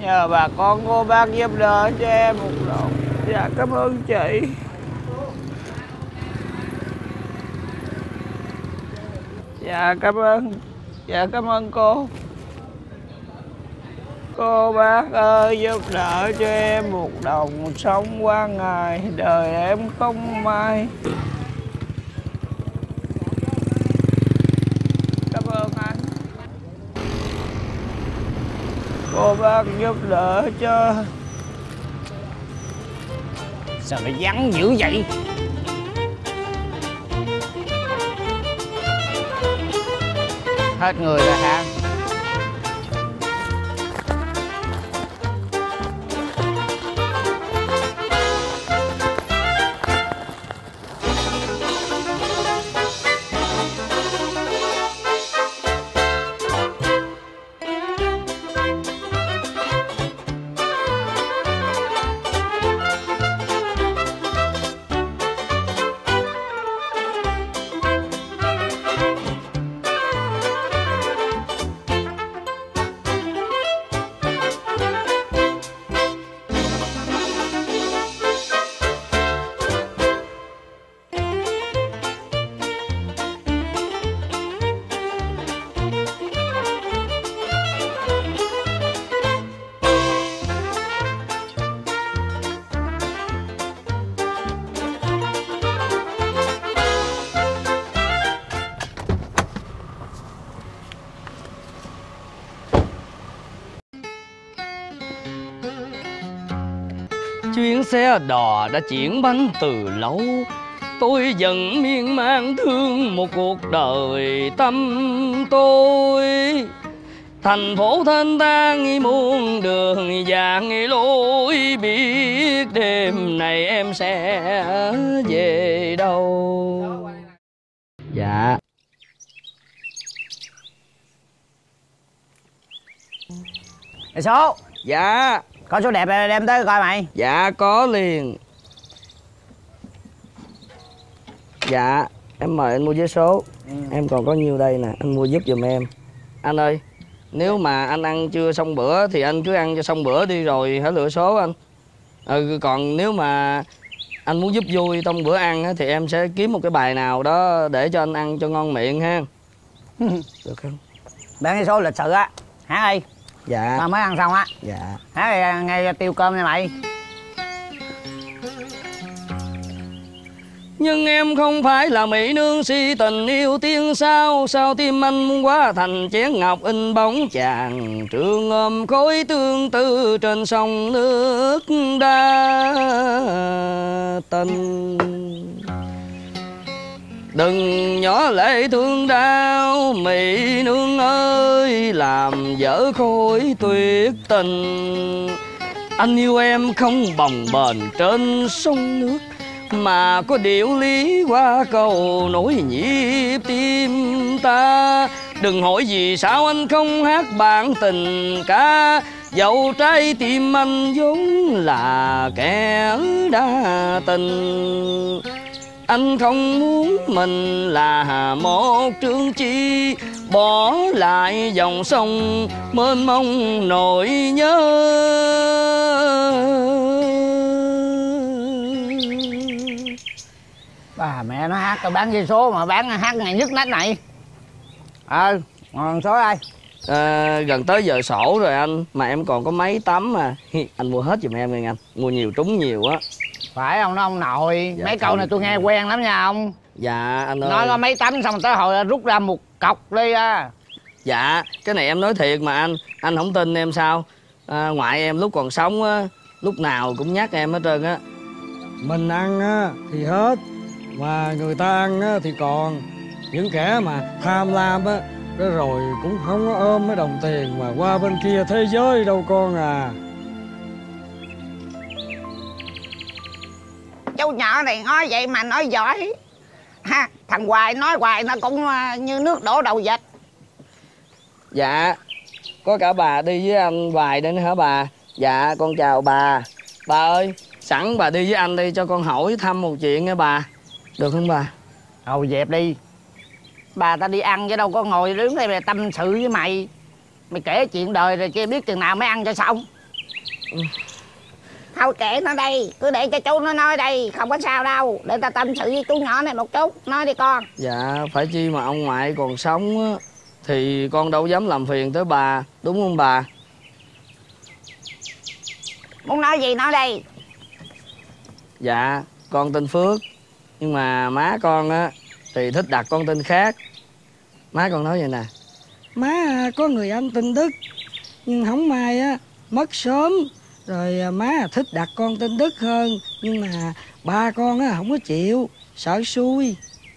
Nhờ bà con cô bác giúp đỡ cho em một đồng. Dạ cảm ơn chị. Dạ cảm ơn. Dạ cảm ơn cô. Cô bác ơi giúp đỡ cho em một đồng sống qua ngày đời em không may. Cảm ơn anh. Cô bác giúp đỡ cho. Sao nó vắng dữ vậy? Hết người rồi hả? Chuyến xe đò đã chuyển bánh từ lâu, tôi vẫn miên man thương một cuộc đời tâm tôi. Thành phố thênh thang muôn đường vàng lối, biết đêm này em sẽ về đâu. Dạ. Ê số. Dạ. Có số đẹp đem tới coi mày. Dạ có liền. Dạ em mời anh mua vé số. Em còn có nhiêu đây nè, anh mua giúp giùm em. Anh ơi, nếu mà anh ăn chưa xong bữa thì anh cứ ăn cho xong bữa đi rồi hãy lựa số anh. Còn nếu mà anh muốn giúp vui trong bữa ăn á, thì em sẽ kiếm một cái bài nào đó để cho anh ăn cho ngon miệng ha. Được không? Bán cái số lịch sự á. Hả ơi? Dạ. Tao mới ăn xong á. Dạ. Hả nghe tiêu cơm nha mày. Nhưng em không phải là mỹ nương si tình yêu tiên sao. Sao tim anh muốn hóa thành chén ngọc in bóng chàng. Trường ôm khối tương tư trên sông nước đa tình. Đừng nhỏ lệ thương đau mỹ nương ơi, làm vỡ khối tuyệt tình. Anh yêu em không bồng bềnh trên sông nước, mà có điệu lý qua câu nối nhịp tim ta. Đừng hỏi vì sao anh không hát bản tình ca, dẫu trái tim anh vốn là kẻ đa tình. Anh không muốn mình là một trương chi, bỏ lại dòng sông mênh mông nỗi nhớ. Bà mẹ nó hát tao bán vé số mà bán hát ngày nhất nách này. Còn số ai? Gần tới giờ sổ rồi anh, mà em còn có mấy tấm mà. Anh mua hết giùm em nha anh, mua nhiều trúng nhiều á. Phải ông nó ông nội. Dạ, mấy câu này tôi nghe quen lắm nha ông. Dạ anh ơi. Nói có mấy tấm xong tới hồi rút ra một cọc đi á. Dạ cái này em nói thiệt mà anh không tin em sao. Ngoại em lúc còn sống á, lúc nào cũng nhắc em hết trơn á. Mình ăn á thì hết, mà người ta ăn á thì còn. Những kẻ mà tham lam á, rồi cũng không có ôm cái đồng tiền mà qua bên kia thế giới đâu con à. Chú nhỏ này nói vậy mà nói giỏi ha. Thằng Hoài nói hoài nó cũng như nước đổ đầu vịt. Dạ có cả bà đi với anh Hoài nữa hả bà? Dạ con chào bà. Bà ơi, sẵn bà đi với anh đi cho con hỏi thăm một chuyện nha bà. Được không bà? Thôi dẹp đi. Bà ta đi ăn chứ đâu có ngồi đứng đây mà tâm sự với mày. Mày kể chuyện đời rồi chưa biết chừng nào mới ăn cho xong. Thôi kệ nó đây, cứ để cho chú nó nói đây, không có sao đâu. Để ta tâm sự với chú nhỏ này một chút. Nói đi con. Dạ phải chi mà ông ngoại còn sống á thì con đâu dám làm phiền tới bà, đúng không bà? Muốn nói gì nói đi. Dạ con tên Phước, nhưng mà má con á thì thích đặt con tên khác. Má con nói vậy nè: má có người anh tên Đức, nhưng không may á mất sớm, rồi má thích đặt con tên Đức hơn, nhưng mà ba con á không có chịu, sợ xui.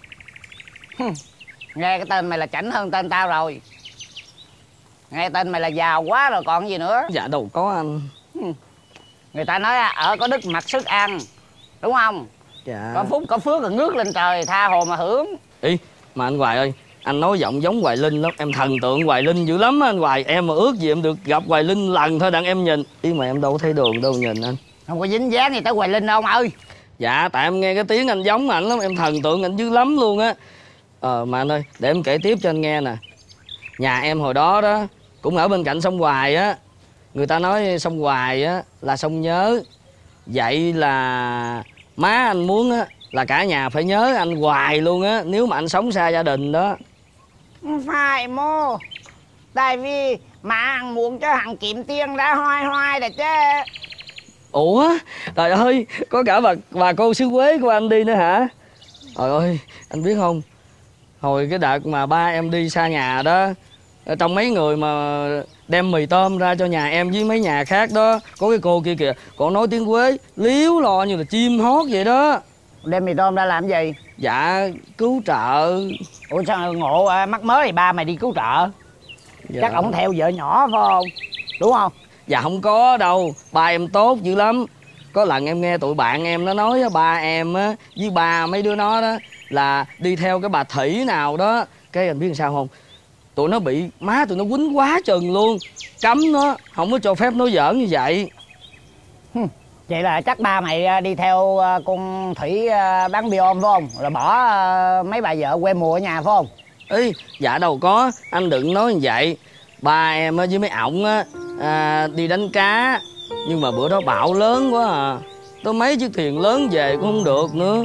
Nghe cái tên mày là chảnh hơn tên tao rồi. Nghe tên mày là giàu quá rồi còn gì nữa. Dạ đâu có anh. Người ta nói ở có đức mặc sức ăn, đúng không? Dạ. Có phúc có phước rồi ngước lên trời tha hồ mà hưởng. Ý mà anh Hoài ơi, anh nói giọng giống Hoài Linh lắm. Em thần tượng Hoài Linh dữ lắm á anh Hoài. Em mà ước gì em được gặp Hoài Linh lần thôi đặng em nhìn. Ý mà em đâu có thấy đường đâu nhìn anh. Không có dính dáng gì tới Hoài Linh đâu ông ơi. Dạ tại em nghe cái tiếng anh giống ảnh lắm. Em thần tượng ảnh dữ lắm luôn á. Mà anh ơi, để em kể tiếp cho anh nghe nè. Nhà em hồi đó đó cũng ở bên cạnh sông Hoài á. Người ta nói sông Hoài á là sông nhớ. Vậy là má anh muốn á là cả nhà phải nhớ anh hoài luôn á, nếu mà anh sống xa gia đình đó. Không phải mô. Tại vì má ăn muốn cho thằng kiếm tiền ra hoài hoài để chứ. Ủa trời ơi, có cả bà cô xứ Quế của anh đi nữa hả? Trời ơi anh biết không, hồi cái đợt mà ba em đi xa nhà đó, trong mấy người mà đem mì tôm ra cho nhà em với mấy nhà khác đó, có cái cô kia kìa, còn nói tiếng Quế líu lo như là chim hót vậy đó. Đem mì tôm ra làm gì? Dạ cứu trợ. Ủa sao ngộ mắc mới thì ba mày đi cứu trợ? Dạ. Chắc ổng theo vợ nhỏ phải không? Đúng không? Dạ không có đâu, ba em tốt dữ lắm. Có lần em nghe tụi bạn em nó nói ba em á với ba mấy đứa nó đó là đi theo cái bà Thủy nào đó. Cái anh biết làm sao không? Tụi nó bị má tụi nó quýnh quá chừng luôn. Cấm nó, không có cho phép nói giỡn như vậy. Vậy là chắc ba mày đi theo con Thủy bán bia ôm phải không? Rồi bỏ mấy bà vợ quê mùa ở nhà phải không? Ý, dạ đâu có, anh đừng nói như vậy. Ba em với mấy ổng á đi đánh cá, nhưng mà bữa đó bão lớn quá à, tới mấy chiếc thuyền lớn về cũng không được nữa.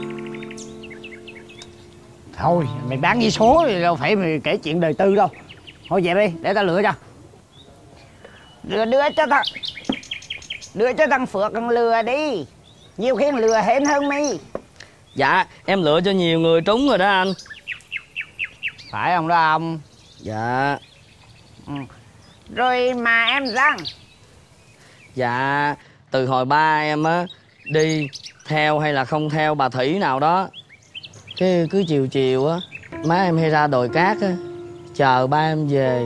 Thôi mày bán với số thì đâu phải mày kể chuyện đời tư đâu. Thôi về đi, để tao lựa cho. Đưa cho thằng Phước con lừa đi. Nhiều khi lừa hên hơn mi. Dạ em lựa cho nhiều người trúng rồi đó anh. Phải không đó ông? Dạ. Rồi mà em răng. Dạ từ hồi ba em á đi theo hay là không theo bà Thủy nào đó, cái cứ chiều chiều á má em hay ra đồi cát á chờ ba em về.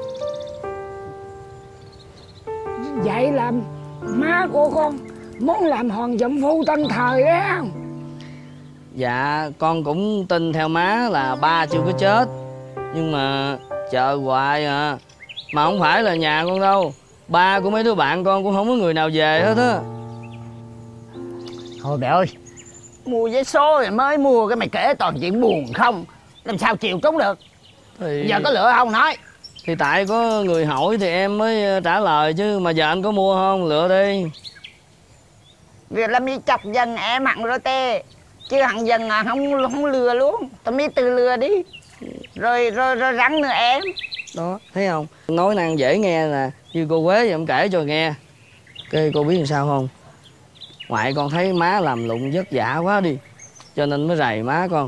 Vậy là má của con muốn làm hòn dậm phu tân thời đấy không? Dạ con cũng tin theo má là ba chưa có chết, nhưng mà chờ hoài à. Mà không phải là nhà con đâu, ba của mấy đứa bạn con cũng không có người nào về hết á. Thôi mẹ ơi, mua vé số rồi mới mua cái mày kể toàn chuyện buồn không. Làm sao chịu trúng được. Thì Giờ có lựa không nói. thì tại có người hỏi thì em mới trả lời chứ, mà giờ anh có mua không? Lựa đi. Việc làm gì chọc dần em hẳn rồi tê. Chứ hẳn dần là không lừa luôn. Tao mới tự lừa đi. Rồi rắn nữa em. Đó, thấy không? Nói năng dễ nghe nè, như cô Quế vậy em kể cho nghe. Cái cô biết làm sao không? Ngoại con thấy má làm lụng vất vả quá đi, cho nên mới rầy má con.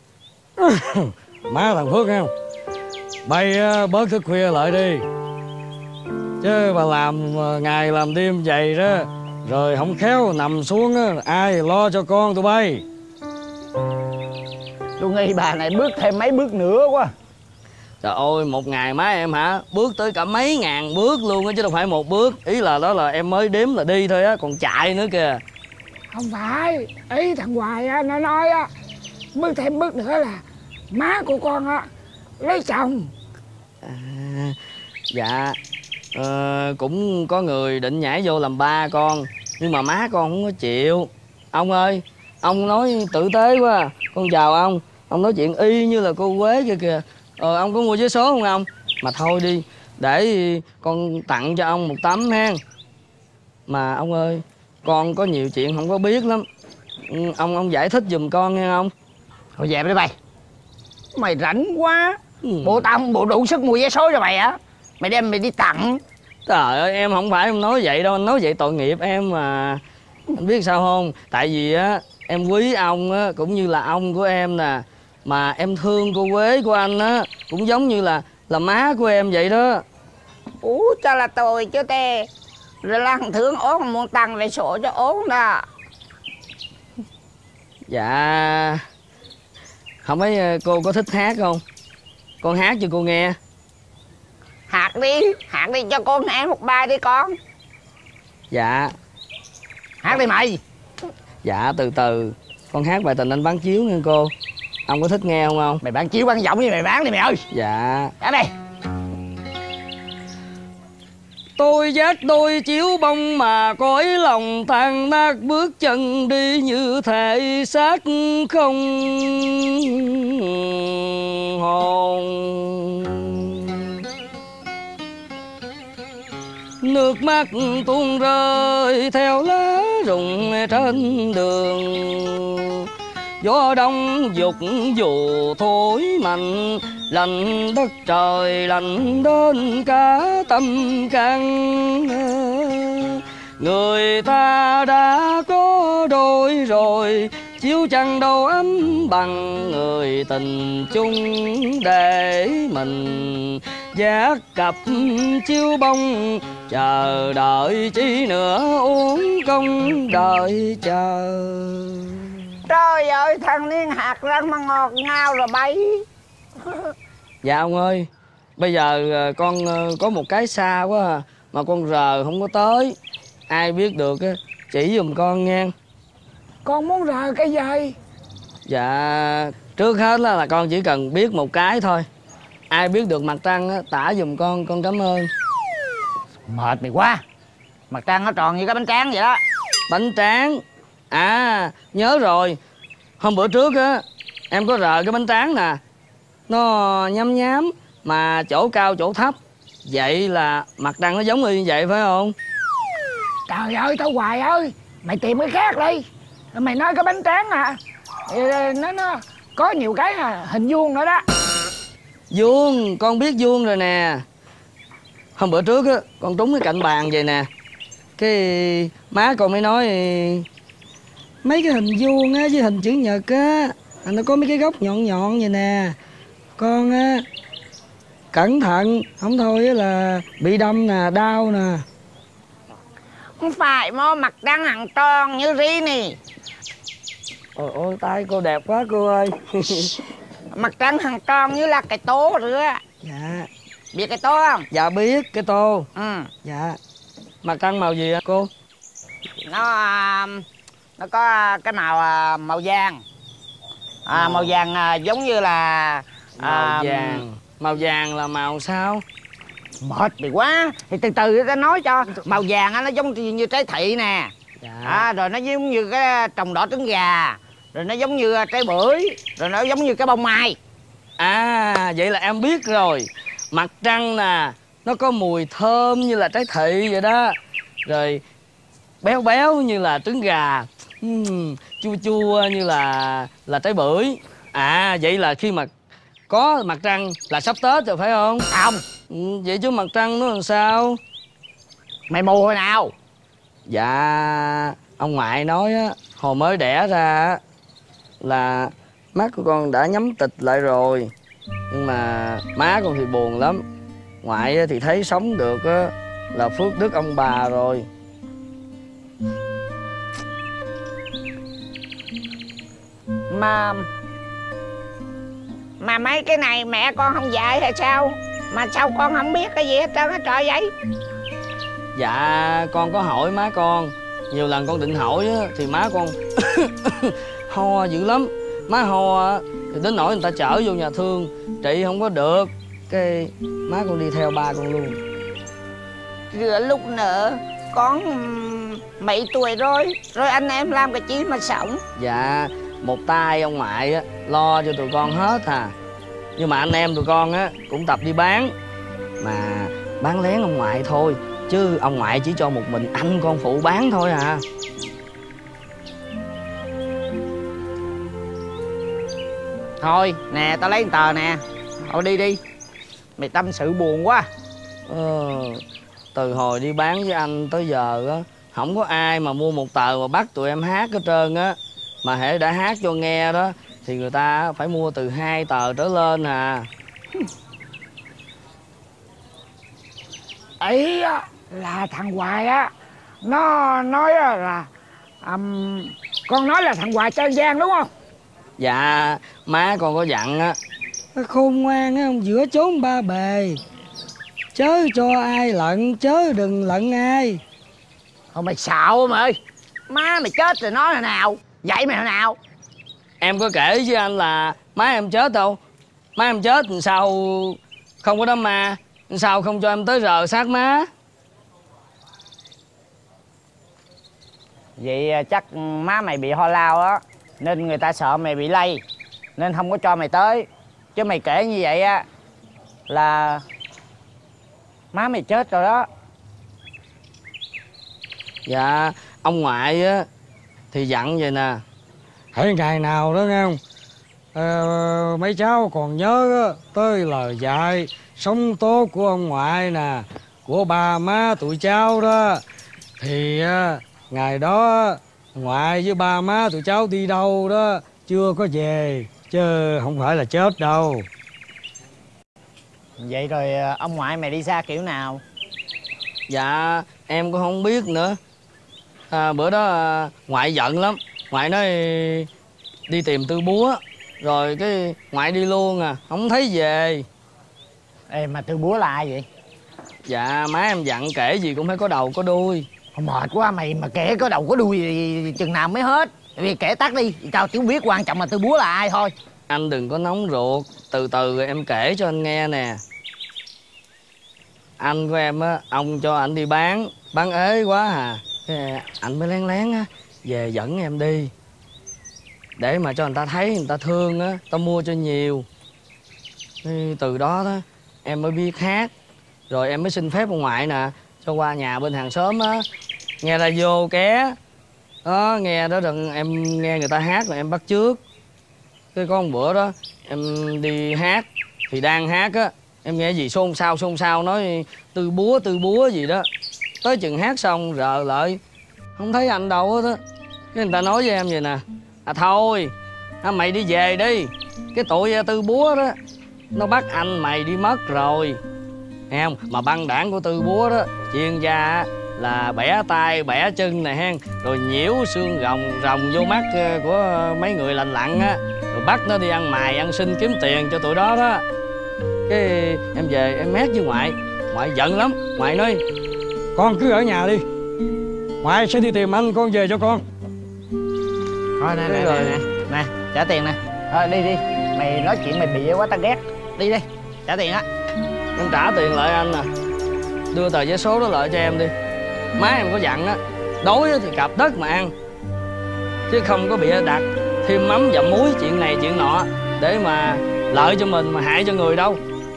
Má thằng Phước nghe không? Bay bớt thức khuya lại đi. Chứ bà làm ngày làm đêm vậy đó, rồi không khéo nằm xuống á, ai lo cho con tụi bay. Tôi nghĩ bà này bước thêm mấy bước nữa quá. Trời ơi, một ngày má em hả, bước tới cả mấy ngàn bước luôn á, chứ đâu phải một bước. Ý là đó là em mới đếm là đi thôi á, còn chạy nữa kìa. Không phải, ý thằng Hoài á, nó nói á, bước thêm bước nữa là má của con á lấy chồng. Dạ cũng có người định nhảy vô làm ba con, nhưng mà má con không có chịu. Ông ơi, ông nói tử tế quá. Con chào ông nói chuyện y như là cô Quế kia kìa. Ông có mua vé số không ông? Mà thôi đi, để con tặng cho ông một tấm ha. Mà ông ơi, con có nhiều chuyện không có biết lắm. Ông giải thích giùm con nghe không? Thôi về đi mày. Mày rảnh quá. Ừ. Bộ tao bộ đủ sức mua vé số cho mày á. Mày đem mày đi tặng. Trời ơi, em không phải em nói vậy đâu, anh nói vậy tội nghiệp em mà. Anh biết sao không? Tại vì á em quý ông á cũng như là ông của em nè. Mà em thương cô Quế của anh á cũng giống như là má của em vậy đó. Ủa cho là tôi chứ tê. Rồi lăng thương ốm muốn tặng về sổ cho ốm đó. Dạ. Không biết cô có thích hát không? Con hát cho cô nghe. Hát đi cho con nghe một bài đi con. Dạ. Hát đi mày. Dạ từ từ. Con hát bài Tình Anh Bán Chiếu nghe cô. Ông có thích nghe không? Mày bán chiếu bán giọng với mày bán đi mày ơi. Dạ. Dạ đi. Tôi dắt đôi chiếu bông mà cõi lòng tan nát, bước chân đi như thể xác không hồn. Nước mắt tuôn rơi theo lá rụng trên đường. Gió đông dục dù thổi mạnh, lạnh đất trời lạnh đến cả tâm can. Người ta đã có đôi rồi, chiếu chẳng đâu ấm bằng người tình chung để mình vác cặp chiếu bông. Chờ đợi chi nữa uống công đời chờ. Trời ơi thằng Niên hạt răng mà ngọt ngào rồi bay. Dạ ông ơi, bây giờ con có một cái xa quá à, mà con rờ không có tới. Ai biết được á chỉ giùm con nha. Con muốn rờ cái gì? Dạ trước hết là con chỉ cần biết một cái thôi. Ai biết được mặt trăng á tả giùm con cảm ơn. Mệt mày quá. Mặt trăng nó tròn như cái bánh tráng vậy đó. Bánh tráng. À nhớ rồi. Hôm bữa trước á em có rờ cái bánh tráng nè. Nó nhám nhám mà chỗ cao chỗ thấp. Vậy là mặt trăng nó giống y như vậy phải không? Trời ơi tao Hoài ơi, mày tìm cái khác đi. Mày nói cái bánh tráng à, nó có nhiều cái hình vuông nữa đó. Vuông, con biết vuông rồi nè. Hôm bữa trước á con trúng cái cạnh bàn vậy nè. Cái má con mới nói mấy cái hình vuông á với hình chữ nhật á nó có mấy cái góc nhọn nhọn vậy nè. Con á cẩn thận, không thôi á là bị đâm nè, đau nè. Không phải mà mặt trăng hàng tròn như ri nè. Ôi ôi tay cô đẹp quá cô ơi. Mặt trăng hàng tròn như là cái tô rồi á. Dạ. Biết cái tô không? Dạ biết cái tô. Ừ. Dạ. Mặt trăng màu gì á cô? Nó có cái màu vàng. Màu vàng giống như là Màu vàng. Màu vàng là màu sao? mệt mày quá. Thì từ từ ta nói cho. Màu vàng nó giống như trái thị nè. Dạ. Rồi nó giống như cái trồng đỏ trứng gà. Rồi nó giống như trái bưởi. Rồi nó giống như cái bông mai. À vậy là em biết rồi. Mặt trăng nè, nó có mùi thơm như là trái thị vậy đó. Rồi béo béo như là trứng gà. Chua chua như là trái bưởi. À vậy là khi mà có mặt trăng là sắp Tết rồi phải không? Không. Vậy chứ mặt trăng nó làm sao? Mày mù hồi nào? Dạ ông ngoại nói á, hồi mới đẻ ra á là mắt của con đã nhắm tịt lại rồi. Nhưng mà má con thì buồn lắm. Ngoại thì thấy sống được á là phước đức ông bà rồi. Mà mấy cái này mẹ con không dạy hay sao? Mà sao con không biết cái gì hết trơn á trời vậy? Dạ con có hỏi má con. Nhiều lần con định hỏi á thì má con ho dữ lắm. Má ho á thì đến nỗi người ta chở vô nhà thương trị không có được. Cái má con đi theo ba con luôn. Rửa lúc nữa con mấy tuổi rồi. Rồi anh em làm cái chi mà sống? Dạ một tay ông ngoại á lo cho tụi con hết à. Nhưng mà anh em tụi con á cũng tập đi bán. Mà bán lén ông ngoại thôi. chứ ông ngoại chỉ cho một mình anh con phụ bán thôi à. Thôi nè, tao lấy một tờ nè. Thôi đi đi. Mày tâm sự buồn quá. Từ hồi đi bán với anh tới giờ á, không có ai mà mua một tờ mà bắt tụi em hát hết trơn á. Mà hễ đã hát cho nghe đó thì người ta phải mua từ 2 tờ trở lên à. Ấy là thằng Hoài á, nó nói là con nói là thằng Hoài chơi gian đúng không? Dạ, má con có dặn á. Khôn ngoan á, giữa chốn ba bề, chớ cho ai lận, chớ đừng lận ai. Thôi mày xạo mày ơi. Má mày chết rồi nói hồi nào? Vậy mày hồi nào? Em có kể với anh là má em chết đâu. Má em chết làm sao không có đám ma, sao không cho em tới rờ xác má. Vậy chắc má mày bị ho lao á, nên người ta sợ mày bị lây, nên không có cho mày tới. Chứ mày kể như vậy á là má mày chết rồi đó. Dạ, ông ngoại á thì dặn vậy nè. Hễ ngày nào đó nghe không, mấy cháu còn nhớ á, tới lời dạy sống tốt của ông ngoại nè, của ba má tụi cháu đó, thì ngày đó ngoại với ba má tụi cháu đi đâu đó chưa có về, chứ không phải là chết đâu. Vậy rồi ông ngoại mày đi xa kiểu nào? Dạ, em cũng không biết nữa. Bữa đó ngoại giận lắm. Ngoại nói đi tìm Tư Búa, rồi cái ngoại đi luôn à, không thấy về. Ê, mà Tư Búa là ai vậy? Dạ, má em dặn kể gì cũng phải có đầu có đuôi. Mệt quá mày, mà kể có đầu có đuôi thì chừng nào mới hết. Vì kể tắt đi, tao chỉ biết quan trọng là Tư Búa là ai thôi. Anh đừng có nóng ruột, từ từ em kể cho anh nghe nè. Anh của em á, ông cho anh đi bán ế quá à. Cái anh mới lén lén á về dẫn em đi, để mà cho người ta thấy, người ta thương á, tao mua cho nhiều. Từ đó đó em mới biết hát. Rồi em mới xin phép ông ngoại nè, cho qua nhà bên hàng xóm á, nghe radio ké đó, nghe đó rồi em nghe người ta hát rồi em bắt chước. Cái có một bữa đó em đi hát, thì đang hát á, em nghe gì xôn xao nói Tư Búa gì đó. Tới chừng hát xong rờ lại không thấy anh đâu hết á. Cái người ta nói với em vậy nè: thôi mày đi về đi, cái tụi Tư Búa đó nó bắt anh mày đi mất rồi, nghe không? Mà băng đảng của Tư Búa đó chuyên gia là bẻ tay bẻ chân nè hen, rồi nhiễu xương rồng vô mắt của mấy người lành lặn á, rồi bắt nó đi ăn mày ăn xin kiếm tiền cho tụi đó đó. Cái em về em mét với ngoại giận lắm. Ngoại nói: con cứ ở nhà đi, ngoại sẽ đi tìm anh, con về cho con. Thôi nè, trả tiền nè. Thôi đi mày nói chuyện mày bị quá tao ghét. Đi trả tiền á. Em trả tiền lại anh nè, đưa tờ vé số đó lại cho em đi. Má em có dặn á, đói thì cặp đất mà ăn, chứ không có bịa đặt thêm mắm dặm muối chuyện này chuyện nọ để mà lợi cho mình mà hại cho người đâu.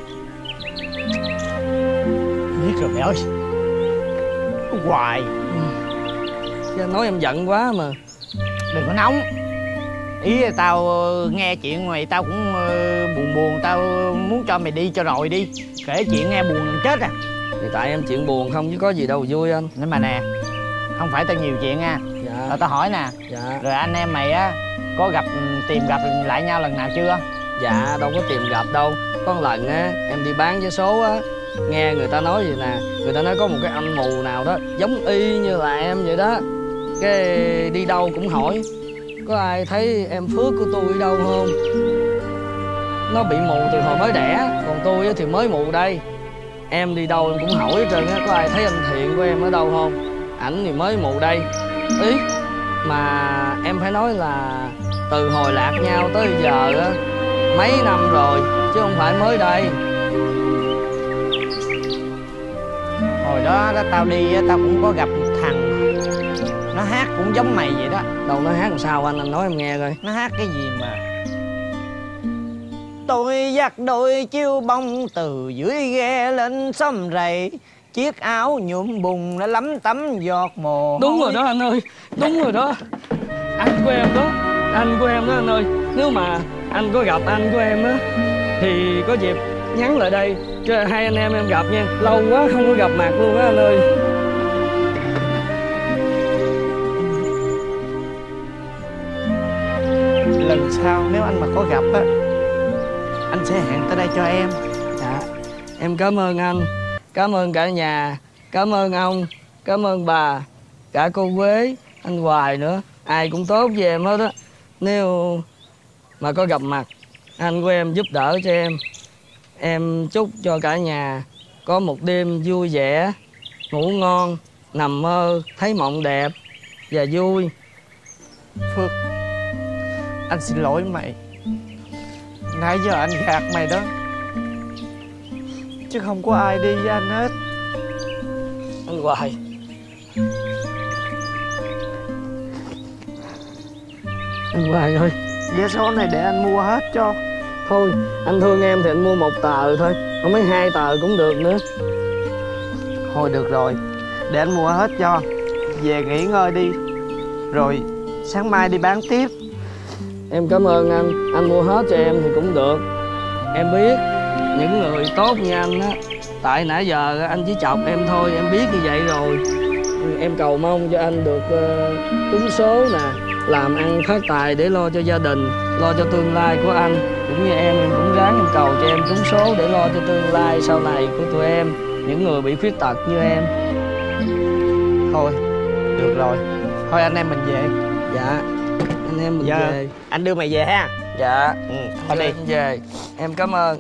Biết rồi mẹ ơi. Hoài. Chứ anh nói em giận quá mà. Đừng có nóng. Ý là tao nghe chuyện mày tao cũng buồn, tao muốn cho mày đi cho rồi đi. Kể chuyện nghe buồn gần chết à. Thì tại em chuyện buồn không chứ có gì đâu vui anh. Nhưng mà nè, không phải tao nhiều chuyện nha. Dạ. Tao hỏi nè. Dạ. Rồi anh em mày á có tìm gặp lại nhau lần nào chưa? Dạ đâu có tìm gặp đâu. Có một lần á em đi bán vé số á, nghe người ta nói vậy nè, người ta nói có một cái anh mù nào đó giống y như là em vậy đó. Cái đi đâu cũng hỏi có ai thấy em Phước của tôi đâu không. Nó bị mù từ hồi mới đẻ, còn tôi thì mới mù đây. Em đi đâu em cũng hỏi hết trơn á, có ai thấy anh Thiện của em ở đâu không. Ảnh thì mới mù đây. Ý mà em phải nói là từ hồi lạc nhau tới giờ á mấy năm rồi, chứ không phải mới đây. Hồi đó tao đi tao cũng có gặp một thằng, nó hát cũng giống mày vậy đó. Đâu nó hát làm sao anh nói em nghe coi. Nó hát cái gì mà: tôi dắt đôi chiêu bông từ dưới ghe lên xóm rầy, Chiếc áo nhuộm bùn nó lấm tấm giọt mồ Đúng hôi. rồi đó anh ơi, đúng rồi đó. Anh của em đó, anh của em đó anh ơi. Nếu mà anh có gặp anh của em á thì có dịp nhắn lại đây cho hai anh em gặp nha. Lâu quá không có gặp mặt luôn á anh ơi. Lần sau nếu anh mà có gặp á, anh sẽ hẹn tới đây cho em. Dạ, em cảm ơn anh, cảm ơn cả nhà, cảm ơn ông, cảm ơn bà, cả cô Quế, anh Hoài nữa. Ai cũng tốt với em hết á. Nếu mà có gặp mặt, anh của em giúp đỡ cho em. Em chúc cho cả nhà có một đêm vui vẻ, ngủ ngon, nằm mơ, thấy mộng đẹp và vui. Phước, anh xin lỗi mày. Nãy giờ anh gạt mày đó, chứ không có ai đi với anh hết. Anh Hoài, anh Hoài ơi, Vé số này để anh mua hết cho. thôi anh thương em thì anh mua 1 tờ thôi, không mấy 2 tờ cũng được nữa. Thôi được rồi, để anh mua hết cho. Về nghỉ ngơi đi, rồi sáng mai đi bán tiếp. Em cảm ơn anh mua hết cho em thì cũng được. Em biết những người tốt như anh á, tại nãy giờ anh chỉ chọc em thôi, em biết như vậy rồi. Em cầu mong cho anh được trúng số nè, làm ăn phát tài để lo cho gia đình, lo cho tương lai của anh. Cũng như em cũng ráng em cầu cho em trúng số để lo cho tương lai sau này của tụi em, những người bị khuyết tật như em. Thôi, được rồi. Thôi anh em mình về. Dạ, anh em mình về. Anh đưa mày về ha. Dạ, Thôi đi. anh về. Em cảm ơn.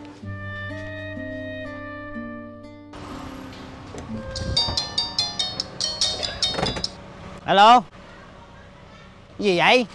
Alo. Cái gì vậy?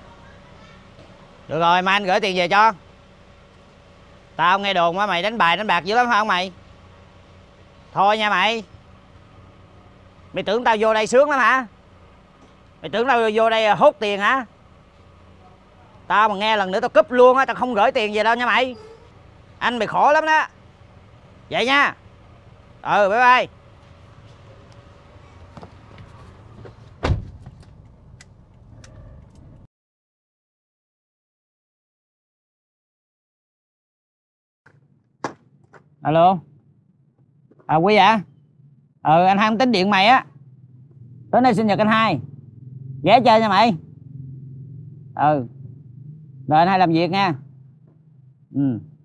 Được rồi, mai anh gửi tiền về cho. Tao nghe đồn á mày đánh bài đánh bạc dữ lắm phải không mày? Thôi nha mày. Mày tưởng tao vô đây sướng lắm hả? Mày tưởng tao vô đây hốt tiền hả? Tao mà nghe lần nữa tao cúp luôn á, tao không gửi tiền về đâu nha mày. Anh mày khổ lắm đó. Vậy nha. Ừ, bye bye. Alo. Quý à? Anh Hai tính điện mày á. Tối nay sinh nhật anh Hai, ghé chơi nha mày. Rồi anh Hai làm việc nha.